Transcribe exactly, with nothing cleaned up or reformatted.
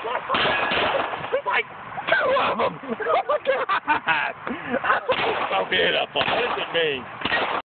There's like two of them. Oh my God! I'm so beautiful. Look at me.